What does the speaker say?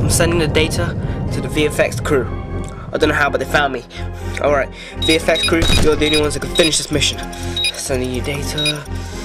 I'm sending the data to the VFX crew. I don't know how, but they found me. Alright, VFX crew, you're the only ones that can finish this mission. Sending you data.